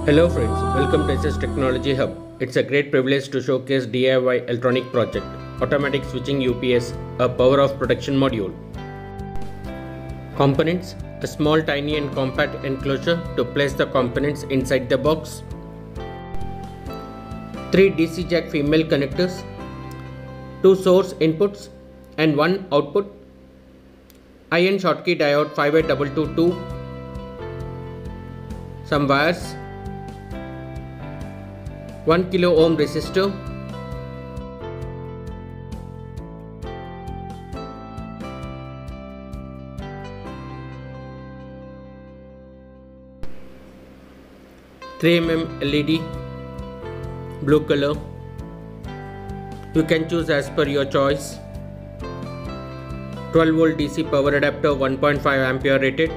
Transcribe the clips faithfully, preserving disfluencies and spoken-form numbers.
Hello friends, welcome to SSTechnologyHub. It's a great privilege to showcase D I Y electronic project, Automatic Switching U P S, a power of protection module. Components, a small tiny and compact enclosure to place the components inside the box. Three D C jack female connectors, two source inputs and one output. Iron Schottky diode five eight two two two, some wires, one kilo ohm resistor, three millimeter L E D, blue color. You can choose as per your choice. twelve volt D C power adapter, one point five ampere rated.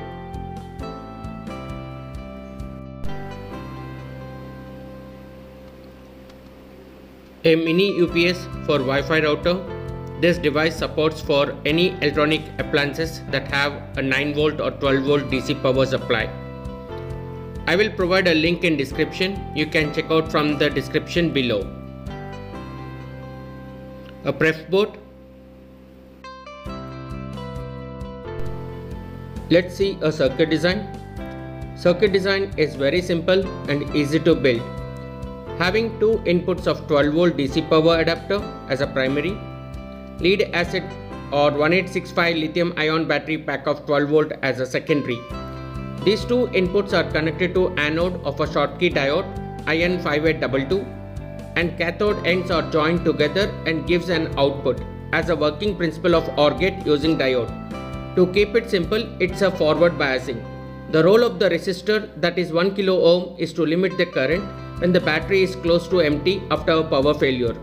A mini U P S for Wi-Fi router. This device supports for any electronic appliances that have a nine volt or twelve volt D C power supply. I will provide a link in description. You can check out from the description below. A pref board. Let's see a circuit design. Circuit design is very simple and easy to build. Having two inputs of twelve volt D C power adapter as a primary, lead acid or one eight six five lithium ion battery pack of twelve volt as a secondary. These two inputs are connected to anode of a Schottky diode I N five eight two two and cathode ends are joined together and gives an output as a working principle of OR gate using diode. To keep it simple, it's a forward biasing. The role of the resistor, that is one kilo ohm, is to limit the current when the battery is close to empty after a power failure.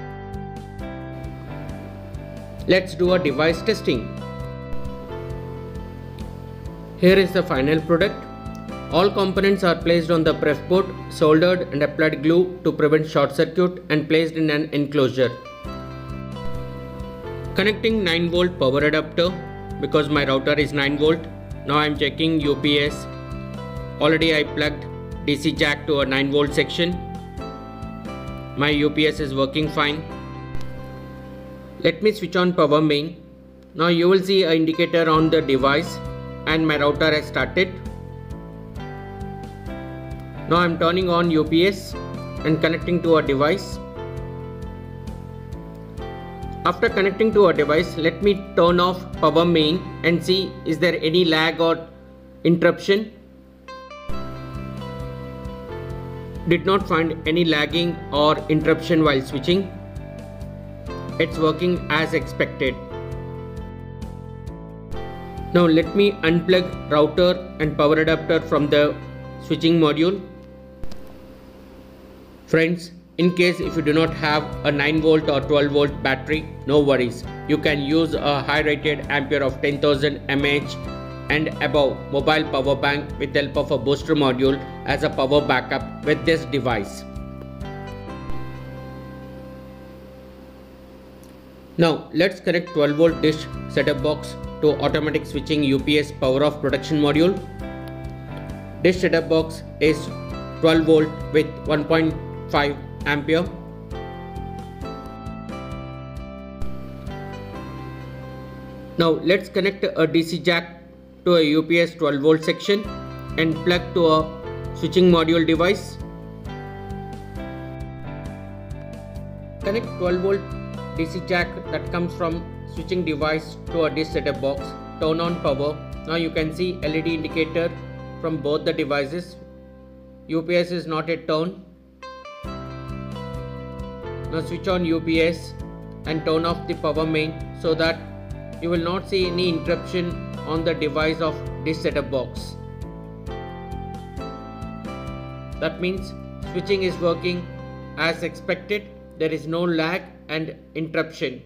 Let's do a device testing. Here is the final product. All components are placed on the pref board, soldered and applied glue to prevent short circuit and placed in an enclosure. Connecting nine volt power adapter because my router is nine volt. Now I am checking U P S. Already I plugged D C jack to a nine volt section. My U P S is working fine. Let me switch on power main. Now you will see an indicator on the device and my router has started. Now I am turning on U P S and connecting to a device. After connecting to a device, let me turn off power main and see is there any lag or interruption. Did not find any lagging or interruption while switching. It's working as expected. Now let me unplug router and power adapter from the switching module. Friends, in case if you do not have a nine volt or twelve volt battery, no worries. You can use a high rated ampere of ten thousand milliamp hour and above mobile power bank with help of a booster module as a power backup with this device. Now let's connect twelve volt dish setup box to automatic switching U P S power off protection module. Dish setup box is twelve volt with one point five ampere. Now let's connect a D C jack to a U P S twelve volt section and plug to a switching module device. Connect twelve volt D C jack that comes from switching device to a dish setup box. Turn on power. Now you can see L E D indicator from both the devices. U P S is not yet turned. Now switch on U P S and turn off the power main so that you will not see any interruption on the device of this setup box. That means switching is working as expected. There is no lag and interruption.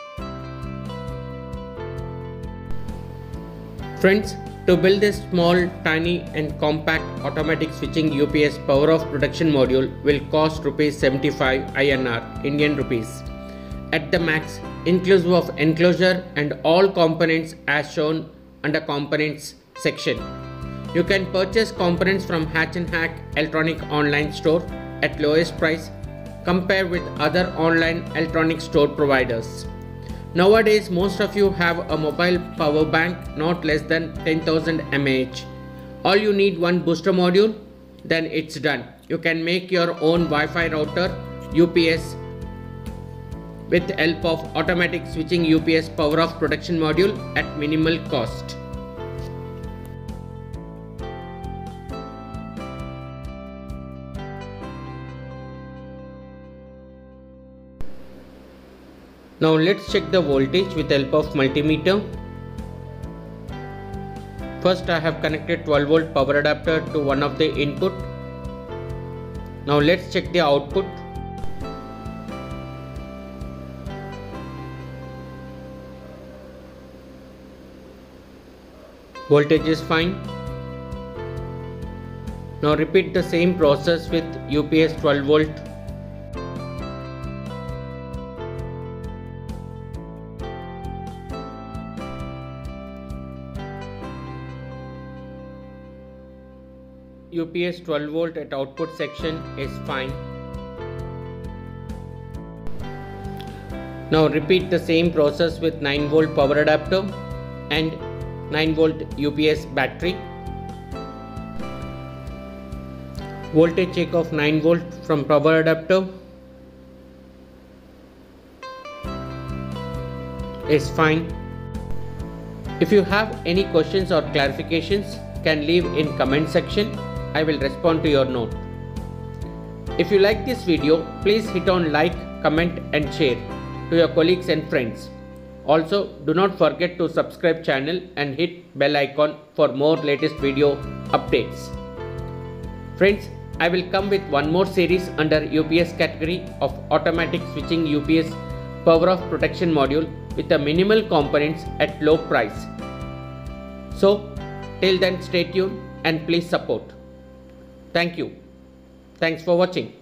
Friends, to build this small, tiny and compact automatic switching U P S power off protection module will cost rupees seventy-five I N R, Indian rupees. At the max, inclusive of enclosure and all components as shown under components section. You can purchase components from Hatch and Hack electronic online store at lowest price compared with other online electronic store providers. Nowadays, most of you have a mobile power bank not less than ten thousand milliamp hours. All you need one booster module, then it's done. You can make your own Wi-Fi router U P S with the help of automatic switching U P S power off protection module at minimal cost. Now let's check the voltage with the help of multimeter. First, I have connected twelve volt power adapter to one of the input. Now let's check the output. Voltage is fine. Now repeat the same process with U P S twelve volt. U P S twelve volt at output section is fine. Now repeat the same process with nine volt power adapter and nine volt U P S battery. Voltage check of nine volt from power adapter is fine. If you have any questions or clarifications, can leave in comment section. I will respond to your note. If you like this video, please hit on like, comment and share to your colleagues and friends. Also, do not forget to subscribe channel and hit bell icon for more latest video updates. Friends, I will come with one more series under U P S category of automatic switching U P S power off protection module with a minimal components at low price. So, till then stay tuned and please support. Thank you. Thanks for watching.